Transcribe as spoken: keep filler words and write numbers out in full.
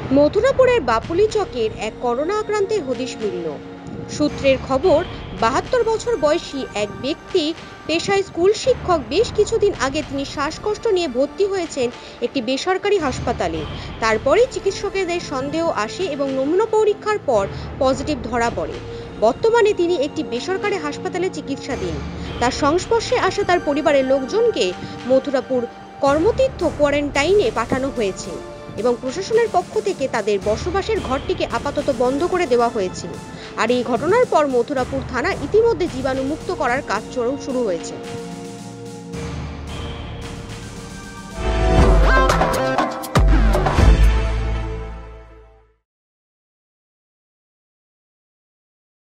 মথুরাপুরের বাপুলি চকের এক করোনা আক্রান্তের হদিশ মিলল। সূত্রের খবর, বাহাত্তর বছর বয়সী এক ব্যক্তি, পেশায় স্কুল শিক্ষক। বেশ কিছুদিন আগে তিনি শ্বাসকষ্ট নিয়ে ভর্তি হয়েছেন একটি বেসরকারি হাসপাতালে। তারপরেই চিকিৎসকেদের সন্দেহ আসে এবং নমুনা পরীক্ষার পর পজিটিভ ধরা পড়ে। বর্তমানে তিনি একটি বেসরকারি হাসপাতালে চিকিৎসাধীন। তার সংস্পর্শে আসা তার পরিবারের লোকজনকে মথুরাপুর কর্মতীর্থ কোয়ারেন্টাইনে পাঠানো হয়েছে এবং প্রশাসনের পক্ষ থেকে তাদের বসবাসের ঘরটিকে আপাতত বন্ধ করে দেওয়া হয়েছে। আর এই ঘটনার পর মথুরাপুর থানা ইতিমধ্যে জীবাণুমুক্ত করার কাজ শুরু হয়েছে।